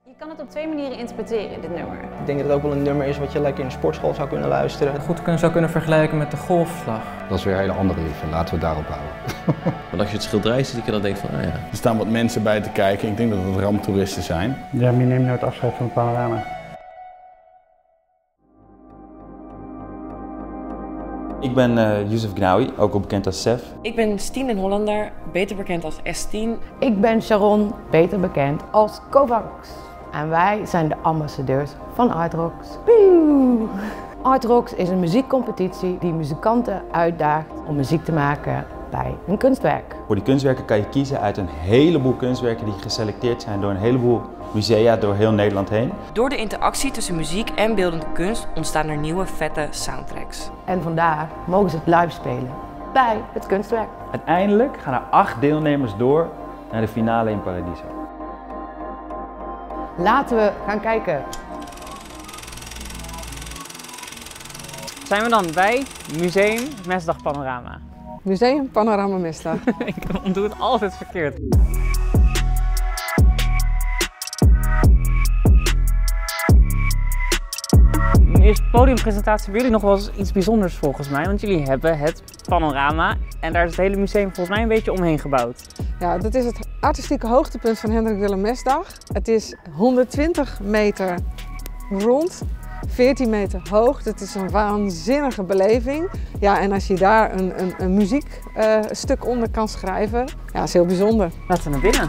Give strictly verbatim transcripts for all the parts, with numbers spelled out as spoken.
Je kan het op twee manieren interpreteren, dit nummer. Ik denk dat het ook wel een nummer is wat je lekker in de sportschool zou kunnen luisteren. Goed zou kunnen vergelijken met de golfslag. Dat is weer een hele andere liefde, laten we het daarop houden. Want als je het schilderij ziet, dan denk je van, ah ja. Er staan wat mensen bij te kijken, ik denk dat het ramptoeristen zijn. Ja, maar je neemt nooit afscheid van het panorama. Ik ben uh, Youssef Gnawi, ook al bekend als Sef. Ik ben Stien den Hollander, beter bekend als S tien. Ik ben Sharon, beter bekend als Kovacs. En wij zijn de ambassadeurs van Artrocks. Woe! Artrocks is een muziekcompetitie die muzikanten uitdaagt om muziek te maken bij een kunstwerk. Voor die kunstwerken kan je kiezen uit een heleboel kunstwerken die geselecteerd zijn door een heleboel musea door heel Nederland heen. Door de interactie tussen muziek en beeldende kunst ontstaan er nieuwe vette soundtracks. En vandaar mogen ze het live spelen bij het kunstwerk. Uiteindelijk gaan er acht deelnemers door naar de finale in Paradiso. Laten we gaan kijken. Zijn we dan bij Museum Mesdag Panorama? Museum Panorama Mesdag. Ik doe het altijd verkeerd. In de eerste podiumpresentatie hebben jullie nog wel eens iets bijzonders volgens mij. Want jullie hebben het panorama en daar is het hele museum volgens mij een beetje omheen gebouwd. Ja, dat is het artistieke hoogtepunt van Hendrik Willem Mesdag. Het is honderdtwintig meter rond, veertien meter hoog. Het is een waanzinnige beleving. Ja, en als je daar een, een, een muziekstuk uh, onder kan schrijven, ja, is heel bijzonder. Laten we naar binnen.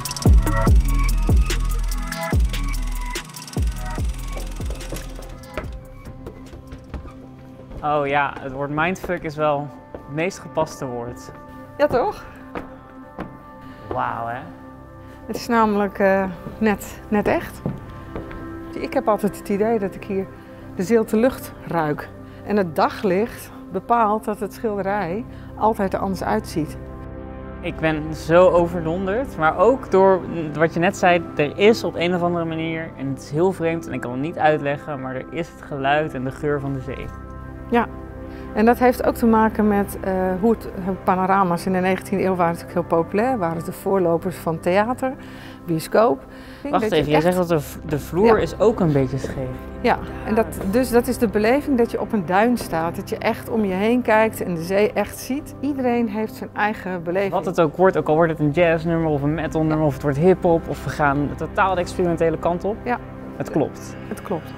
Oh ja, het woord mindfuck is wel het meest gepaste woord. Ja, toch? Wauw, hè? Het is namelijk uh, net, net echt. Ik heb altijd het idee dat ik hier de zilte lucht ruik. En het daglicht bepaalt dat het schilderij altijd er anders uitziet. Ik ben zo overdonderd, maar ook door wat je net zei, er is op een of andere manier, en het is heel vreemd en ik kan het niet uitleggen, maar er is het geluid en de geur van de zee. Ja, en dat heeft ook te maken met uh, hoe het panorama's in de negentiende eeuw waren natuurlijk heel populair. Waren het de voorlopers van theater, bioscoop. Wacht even, jij echt... zegt dat de, de vloer ja. is ook een beetje scheef. Ja, en dat, dus dat is de beleving dat je op een duin staat. Dat je echt om je heen kijkt en de zee echt ziet. Iedereen heeft zijn eigen beleving. Wat het ook wordt, ook al wordt het een jazznummer of een metalnummer ja. of het wordt hiphop of we gaan totaal de experimentele kant op. Ja. Het klopt. Het klopt.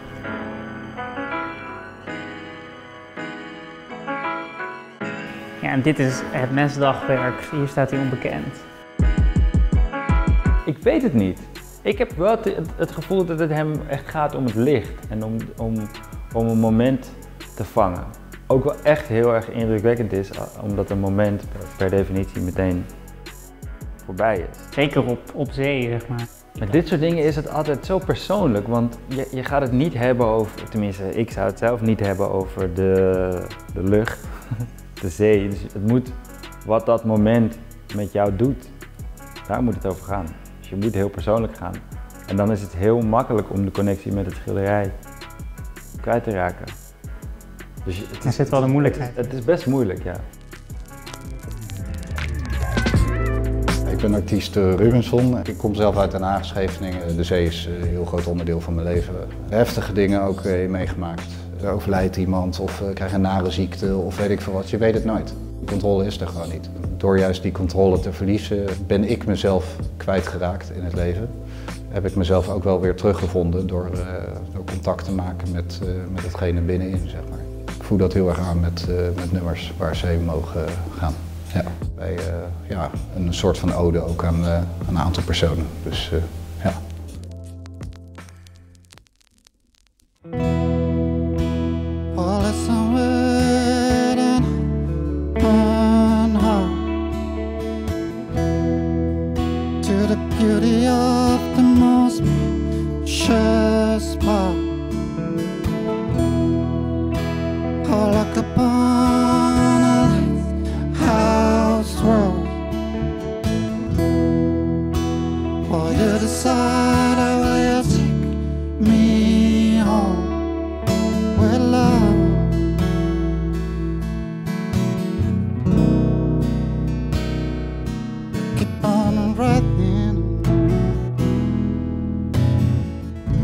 Ja, en dit is het Mesdagwerk. Hier staat hij onbekend. Ik weet het niet. Ik heb wel het, het gevoel dat het hem echt gaat om het licht en om, om, om een moment te vangen. Ook wel echt heel erg indrukwekkend is, omdat een moment per definitie meteen voorbij is. Zeker op, op zee, zeg maar. Met dit soort dingen is het altijd zo persoonlijk, want je, je gaat het niet hebben over, tenminste ik zou het zelf niet hebben over de, de lucht, de zee. Dus het moet wat dat moment met jou doet, daar moet het over gaan. Dus je moet heel persoonlijk gaan. En dan is het heel makkelijk om de connectie met het schilderij kwijt te raken. Dus het er zit wel een moeilijkheid. Het is, het is best moeilijk, ja. Ik ben artiest Rubenson. Ik kom zelf uit Den Haag, Scheveningen. De zee is een heel groot onderdeel van mijn leven. Heftige dingen ook meegemaakt. Er overlijdt iemand of ik krijg een nare ziekte of weet ik veel wat. Je weet het nooit. De controle is er gewoon niet. Door juist die controle te verliezen ben ik mezelf kwijtgeraakt in het leven. Heb ik mezelf ook wel weer teruggevonden door, uh, door contact te maken met, uh, met hetgene binnenin, zeg maar. Ik voel dat heel erg aan met, uh, met nummers waar ze heen mogen gaan. Ja. Bij uh, ja, een soort van ode ook aan, uh, aan een aantal personen. Dus uh, ja. Beauty of the most precious part, all like upon a lighthouse road. Will you decide or will you take me home with love? Keep on writing.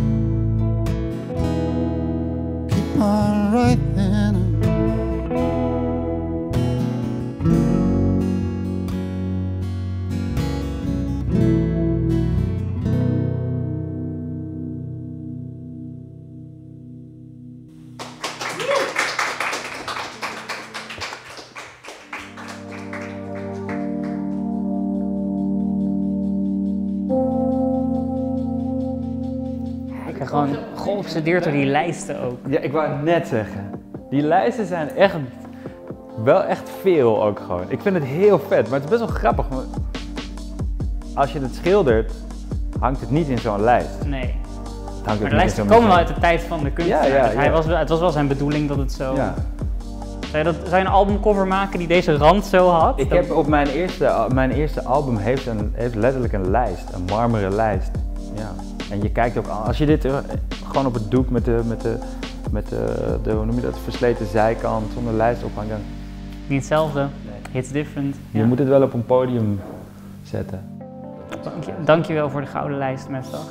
Ik ben gewoon geobsedeerd door die lijsten ook. Ja, ik wou het net zeggen. Die lijsten zijn echt, wel echt veel ook gewoon. Ik vind het heel vet, maar het is best wel grappig. Als je het schildert, hangt het niet in zo'n lijst. Nee. Maar de lijsten komen wel uit de tijd van de kunstenaar. Ja, ja, dus hij ja. was, het was wel zijn bedoeling dat het zo... Ja. Zou je, dat, zou je een albumcover maken die deze rand zo had? Ik heb op mijn eerste, mijn eerste album heeft, een, heeft letterlijk een lijst, een marmeren lijst. Ja. En je kijkt ook, als je dit gewoon op het doek met de, met de, met de, de hoe noem je dat, versleten zijkant zonder lijst ophangt, dan... Niet hetzelfde, nee. It's different. Je ja. moet het wel op een podium zetten. Dank je, dankjewel voor de gouden lijst, Mesdag.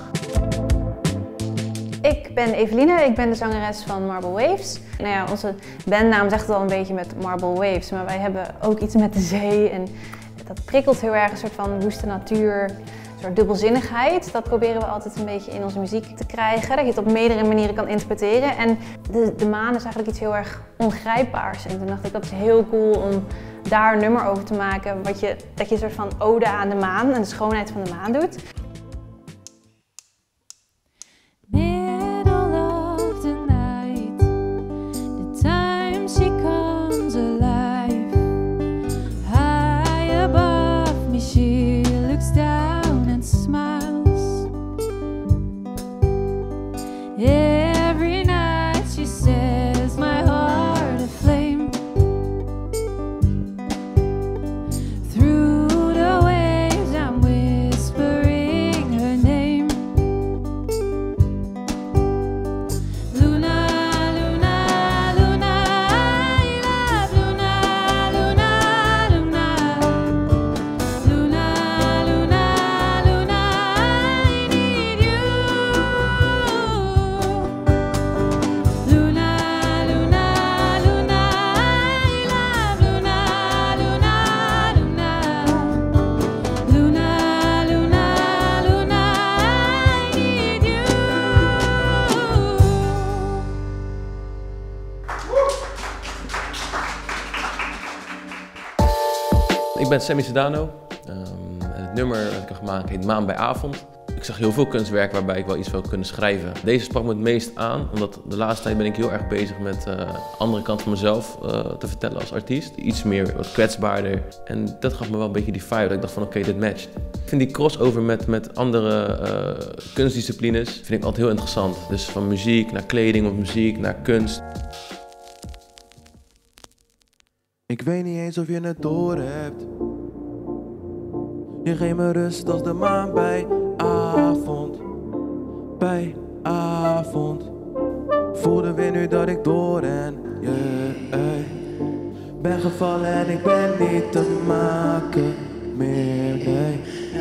Ik ben Eveline, ik ben de zangeres van Marble Waves. Nou ja, onze bandnaam zegt het al een beetje met Marble Waves, maar wij hebben ook iets met de zee en dat prikkelt heel erg, een soort van woeste natuur, een soort dubbelzinnigheid. Dat proberen we altijd een beetje in onze muziek te krijgen, dat je het op meerdere manieren kan interpreteren. En de, de maan is eigenlijk iets heel erg ongrijpbaars en toen dacht ik dat is heel cool om daar een nummer over te maken, wat je, dat je een soort van ode aan de maan en de schoonheid van de maan doet. Ik ben Sammy Sedano. Um, en het nummer dat ik heb gemaakt heet Maan bij Avond. Ik zag heel veel kunstwerken waarbij ik wel iets wil kunnen schrijven. Deze sprak me het meest aan, omdat de laatste tijd ben ik heel erg bezig met de uh, andere kant van mezelf uh, te vertellen als artiest. Iets meer, wat kwetsbaarder. En dat gaf me wel een beetje die vibe, dat ik dacht van oké, okay, dit matcht. Ik vind die crossover met, met andere uh, kunstdisciplines vind ik altijd heel interessant. Dus van muziek naar kleding of muziek naar kunst. Ik weet niet eens of je het door hebt. Je geeft me rust als de maan bij avond. Bij avond. Voelde weer nu dat ik door en yeah, ben gevallen en ik ben niet te maken meer, nee.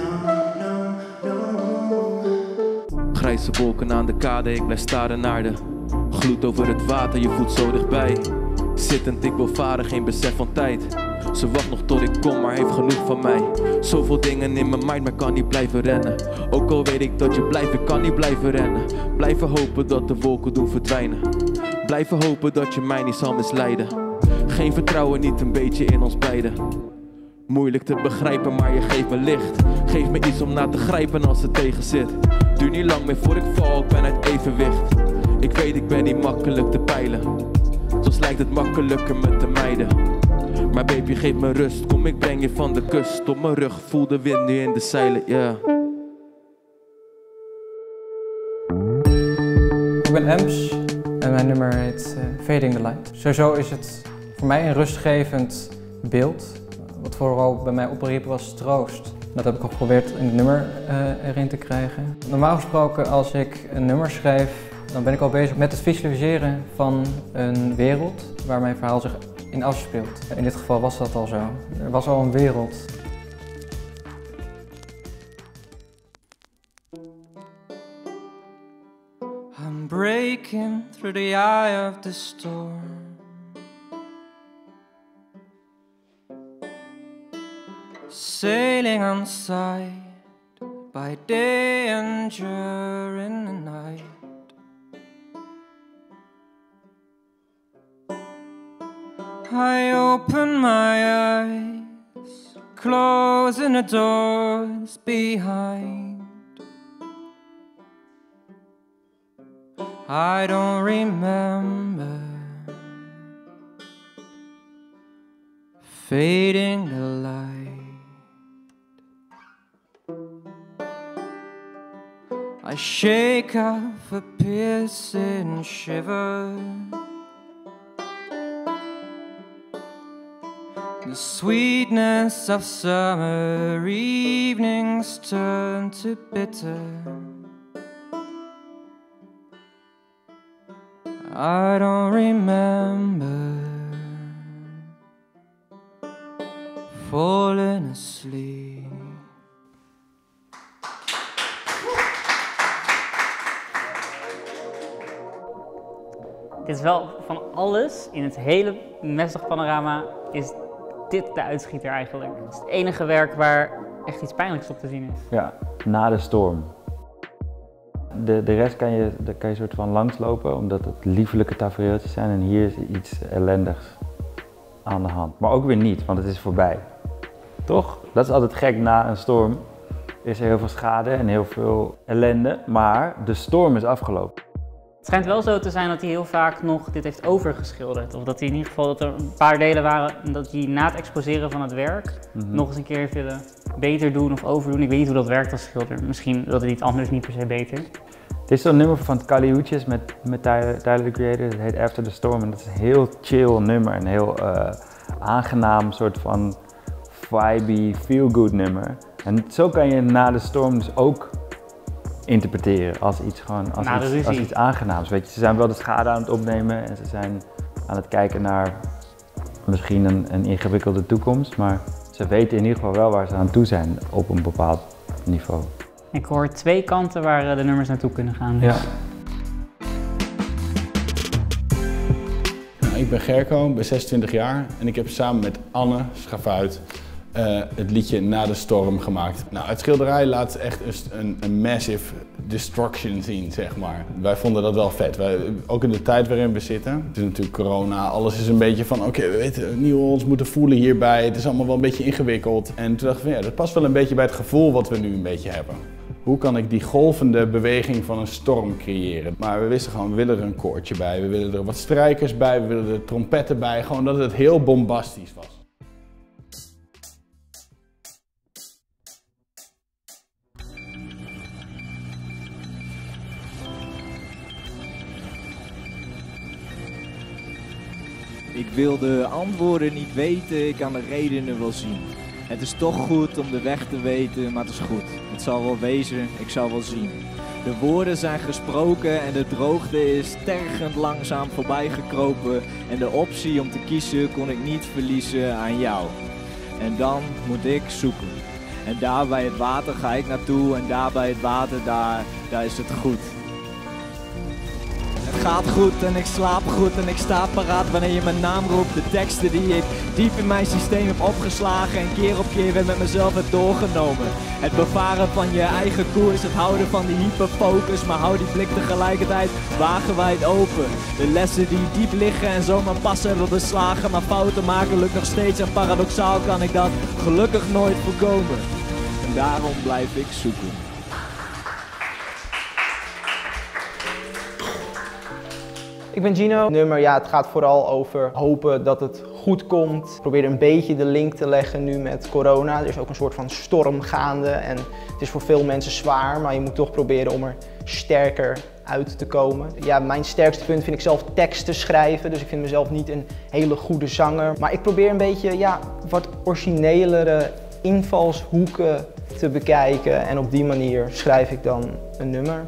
Grijze wolken aan de kade, ik blijf staren naar de gloed over het water, je voelt zo dichtbij. Zittend, ik wil varen, geen besef van tijd. Ze wacht nog tot ik kom, maar heeft genoeg van mij. Zoveel dingen in mijn mind, maar kan niet blijven rennen. Ook al weet ik dat je blijft, ik kan niet blijven rennen. Blijven hopen dat de wolken doen verdwijnen. Blijven hopen dat je mij niet zal misleiden. Geen vertrouwen, niet een beetje in ons beiden. Moeilijk te begrijpen, maar je geeft me licht. Geef me iets om naar te grijpen als het tegen zit. Duur niet lang meer voor ik val, ik ben uit evenwicht. Ik weet, ik ben niet makkelijk te peilen. Soms lijkt het makkelijker me te mijden. Maar baby, geef me rust. Kom, ik breng je van de kust. Op mijn rug, voel de wind nu in de zeilen, yeah. Ik ben Ems en mijn nummer heet uh, Fading the Light. Sowieso is het voor mij een rustgevend beeld. Wat vooral bij mij opriep was troost. Dat heb ik ook geprobeerd in het nummer uh, erin te krijgen. Normaal gesproken als ik een nummer schrijf, dan ben ik al bezig met het visualiseren van een wereld waar mijn verhaal zich in afspeelt. In dit geval was dat al zo. Er was al een wereld. I'm breaking through the eye of the storm. Sailing on side by day and during the night. I open my eyes, closing the doors behind. I don't remember fading the light. I shake off a piercing shiver. The sweetness of summer evenings turn to bitter. I don't remember falling asleep. Dit is wel van alles in het hele Mesdag panorama is dit de uitschieter eigenlijk. Het is het enige werk waar echt iets pijnlijks op te zien is. Ja, na de storm. De, de rest kan je, daar kan je soort van langslopen, omdat het liefelijke tafereeltjes zijn en hier is iets ellendigs aan de hand. Maar ook weer niet, want het is voorbij. Toch? Dat is altijd gek, na een storm is er heel veel schade en heel veel ellende, maar de storm is afgelopen. Het schijnt wel zo te zijn dat hij heel vaak nog dit heeft overgeschilderd. Of dat hij in ieder geval dat er een paar delen waren dat hij na het exposeren van het werk mm-hmm. nog eens een keer heeft willen beter doen of overdoen. Ik weet niet hoe dat werkt als schilder. Misschien dat het iets anders niet per se beter. Het is zo'n nummer van Kali Uchis met, met Tyler, Tyler the Creator. Het heet After the Storm en dat is een heel chill nummer. Een heel uh, aangenaam soort van vibey, feel-good nummer. En zo kan je na de storm dus ook interpreteren als iets, gewoon, als iets, als iets aangenaams. Weet je, ze zijn wel de schade aan het opnemen en ze zijn aan het kijken naar misschien een, een ingewikkelde toekomst, maar ze weten in ieder geval wel waar ze aan toe zijn op een bepaald niveau. Ik hoor twee kanten waar de nummers naartoe kunnen gaan. Dus. Ja. Nou, ik ben Gerco, ik ben zesentwintig jaar en ik heb samen met Anne Schafuit Uh, het liedje Na de Storm gemaakt. Nou, het schilderij laat echt een, een massive destruction zien, zeg maar. Wij vonden dat wel vet. Wij, ook in de tijd waarin we zitten. Het is natuurlijk corona, alles is een beetje van oké, okay, we weten niet hoe we ons moeten voelen hierbij. Het is allemaal wel een beetje ingewikkeld. En toen dachten we, ja, dat past wel een beetje bij het gevoel wat we nu een beetje hebben. Hoe kan ik die golvende beweging van een storm creëren? Maar we wisten gewoon, we willen er een koortje bij, we willen er wat strijkers bij, we willen er trompetten bij. Gewoon dat het heel bombastisch was. Ik wil de antwoorden niet weten, ik kan de redenen wel zien. Het is toch goed om de weg te weten, maar het is goed. Het zal wel wezen, ik zal wel zien. De woorden zijn gesproken en de droogte is tergend langzaam voorbij gekropen. En de optie om te kiezen kon ik niet verliezen aan jou. En dan moet ik zoeken. En daar bij het water ga ik naartoe en daar bij het water, daar, daar is het goed. Het gaat goed en ik slaap goed en ik sta paraat wanneer je mijn naam roept. De teksten die ik diep in mijn systeem heb opgeslagen en keer op keer weer met mezelf heb doorgenomen. Het bevaren van je eigen koers, het houden van die hyperfocus, maar hou die blik tegelijkertijd wagenwijd open. De lessen die diep liggen en zomaar pas hebben beslagen, maar fouten maken lukt nog steeds en paradoxaal kan ik dat gelukkig nooit voorkomen. En daarom blijf ik zoeken. Ik ben Gino. Het nummer, ja, het gaat vooral over hopen dat het goed komt. Ik probeer een beetje de link te leggen nu met corona. Er is ook een soort van storm gaande en het is voor veel mensen zwaar, maar je moet toch proberen om er sterker uit te komen. Ja, mijn sterkste punt vind ik zelf teksten schrijven, dus ik vind mezelf niet een hele goede zanger. Maar ik probeer een beetje, ja, wat originelere invalshoeken te bekijken en op die manier schrijf ik dan een nummer.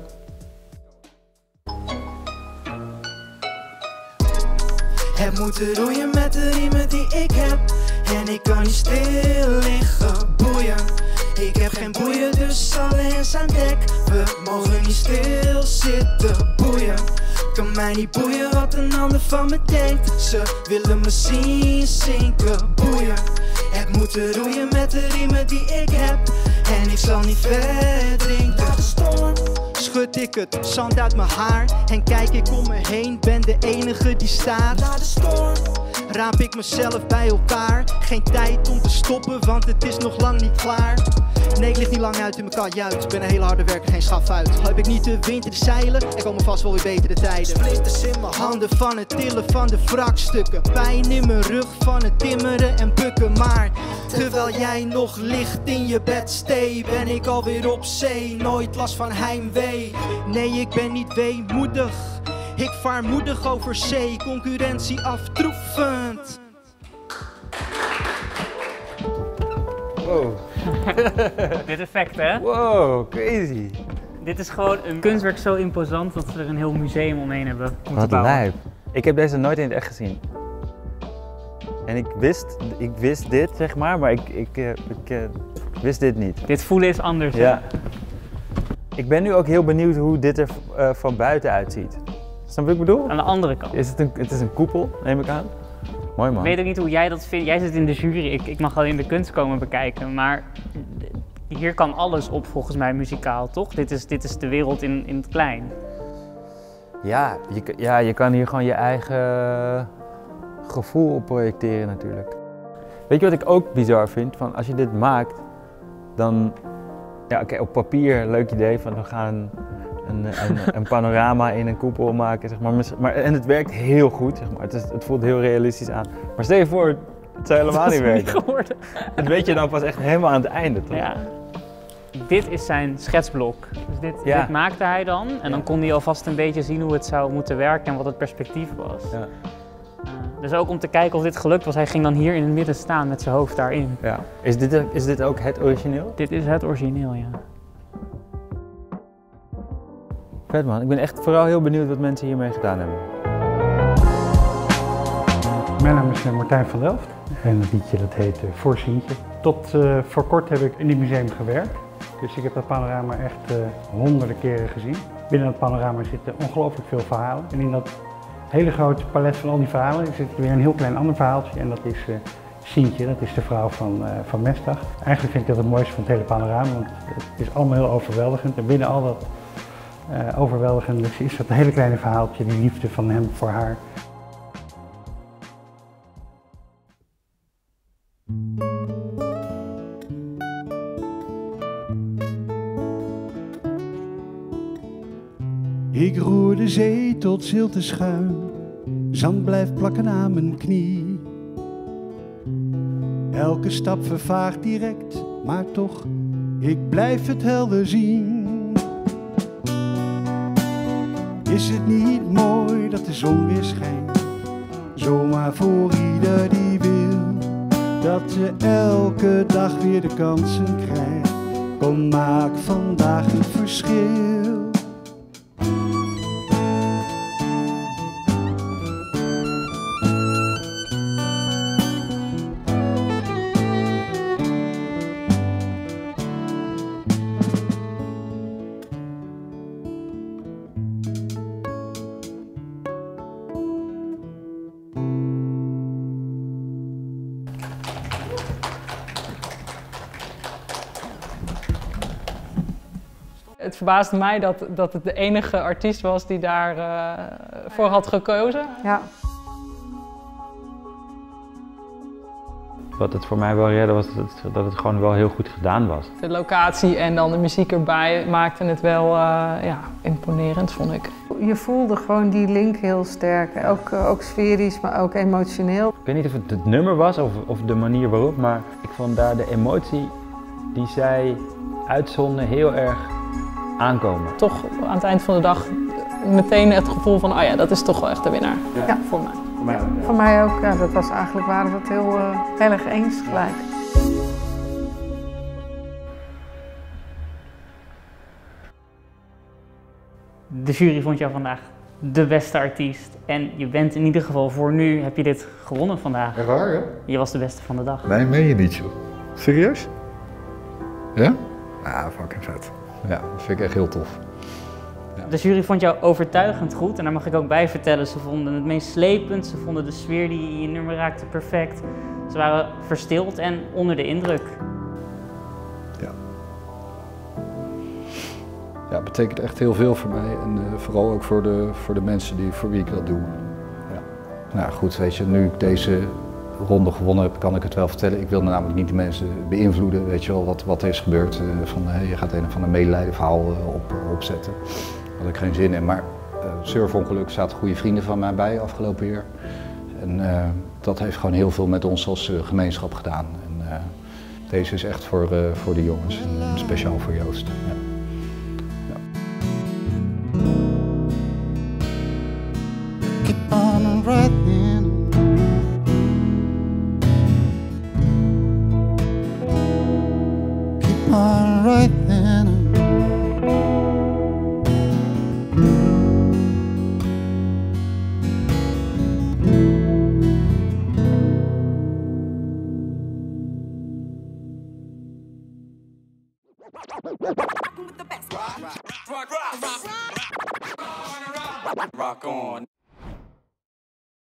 Het moet roeien met de riemen die ik heb. En ik kan niet stil liggen, boeien. Ik heb geen boeien, dus alle hands aan dek. We mogen niet stil zitten, boeien. Kan mij niet boeien wat een ander van me denkt. Ze willen me zien zinken, boeien. Het moet roeien met de riemen die ik heb. En ik zal niet verdrinken. Na de storm schud ik het zand uit mijn haar en kijk ik om me heen, ben de enige die staat. Na de storm raap ik mezelf bij elkaar. Geen tijd om te stoppen, want het is nog lang niet klaar. Nee, ik lig niet lang uit in mijn kajuit. Ik ben een hele harde werker, geen schafuit. Heb ik niet de wind in de zeilen, er komen vast wel weer betere tijden. Splinters in mijn handen van het tillen van de wrakstukken. Pijn in mijn rug van het timmeren en bukken. Maar terwijl jij nog ligt in je bed stay, ben ik alweer op zee. Nooit last van heimwee. Nee, ik ben niet weemoedig. Ik vaar moedig over zee, concurrentie aftroefend. Wow. Dit effect, hè? Wow, crazy. Dit is gewoon een kunstwerk zo imposant dat ze er een heel museum omheen hebben moeten Wat bouwen. lijp. Ik heb deze nooit in het echt gezien. En ik wist, ik wist dit, zeg maar, maar ik, ik, ik, ik wist dit niet. Dit voelen is anders. Ja. Ik ben nu ook heel benieuwd hoe dit er uh, van buiten uitziet. Snap je wat ik bedoel? Aan de andere kant. Is het, een, het is een koepel, neem ik aan. Mooi man. Ik weet ook niet hoe jij dat vindt. Jij zit in de jury, ik, ik mag alleen de kunst komen bekijken. Maar hier kan alles op volgens mij muzikaal, toch? Dit is, dit is de wereld in, in het klein. Ja je, ja, je kan hier gewoon je eigen gevoel op projecteren natuurlijk. Weet je wat ik ook bizar vind? Van als je dit maakt, dan... Ja, oké, okay, op papier, leuk idee van we gaan een, een, een panorama in een koepel maken, zeg maar. maar. En het werkt heel goed, zeg maar. Het, is, het voelt heel realistisch aan. Maar stel je voor, het zou helemaal niet werken. Niet geworden. Dat weet je dan pas echt helemaal aan het einde, toch? Ja. Dit is zijn schetsblok. Dus dit, ja. dit maakte hij dan en dan kon hij alvast een beetje zien hoe het zou moeten werken en wat het perspectief was. Ja. Uh, dus ook om te kijken of dit gelukt was, hij ging dan hier in het midden staan met zijn hoofd daarin. Ja. Is dit, is dit ook het origineel? Dit is het origineel, ja. Vet man, ik ben echt vooral heel benieuwd wat mensen hiermee gedaan hebben. Mijn naam is Martijn van Delft en het liedje dat heet uh, Voor Sientje. Tot uh, voor kort heb ik in dit museum gewerkt. Dus ik heb dat panorama echt uh, honderden keren gezien. Binnen dat panorama zitten ongelooflijk veel verhalen. En in dat hele grote palet van al die verhalen zit weer een heel klein ander verhaaltje. En dat is uh, Sientje, dat is de vrouw van, uh, van Mesdag. Eigenlijk vind ik dat het mooiste van het hele panorama, want het is allemaal heel overweldigend. En binnen al dat uh, overweldigende is dat een hele kleine verhaaltje, die liefde van hem voor haar. Ik roer de zee tot zilte schuim, zand blijft plakken aan mijn knie. Elke stap vervaagt direct, maar toch, ik blijf het helder zien. Is het niet mooi dat de zon weer schijnt, zomaar voor ieder die wil, dat je elke dag weer de kansen krijgt. Kom, maak vandaag een verschil. Het verbaasde mij dat, dat het de enige artiest was die daarvoor uh, had gekozen. Ja. Wat het voor mij wel redde was dat het, dat het gewoon wel heel goed gedaan was. De locatie en dan de muziek erbij maakten het wel uh, ja, imponerend, vond ik. Je voelde gewoon die link heel sterk. Ook, uh, ook sferisch, maar ook emotioneel. Ik weet niet of het het nummer was of, of de manier waarop, maar ik vond daar de emotie die zij uitzonden heel erg aankomen. Toch aan het eind van de dag meteen het gevoel van, oh ja, dat is toch wel echt de winnaar. Ja, ja. Voor mij. Voor mij ook. Ja. Voor mij ook, ja, dat was eigenlijk, waren we het heel, uh, heel erg eens gelijk. De jury vond jou vandaag de beste artiest en je bent in ieder geval voor nu, heb je dit gewonnen vandaag. Echt waar, ja? Je was de beste van de dag. Nee, meen je niet, joh. Serieus? Ja? Ah, fucking vet. Ja, dat vind ik echt heel tof. Ja. De jury vond jou overtuigend goed en daar mag ik ook bij vertellen. Ze vonden het meest slepend, ze vonden de sfeer die in je nummer raakte perfect. Ze waren verstild en onder de indruk. Ja. Ja, het betekent echt heel veel voor mij en uh, vooral ook voor de, voor de mensen die, voor wie ik dat doe. Ja. Nou goed, weet je, nu ik deze ronde gewonnen heb, kan ik het wel vertellen. Ik wilde namelijk niet de mensen beïnvloeden, weet je wel, wat, wat er is gebeurd. Uh, van, uh, je gaat een of ander medelijden verhaal uh, op, uh, opzetten. Daar had ik geen zin in, maar uh, surfongeluk zaten goede vrienden van mij bij afgelopen jaar. En uh, dat heeft gewoon heel veel met ons als uh, gemeenschap gedaan. En, uh, deze is echt voor, uh, voor de jongens, en speciaal voor Joost. Ja. Ja. Keep on writing. Keep on writing. Rock on.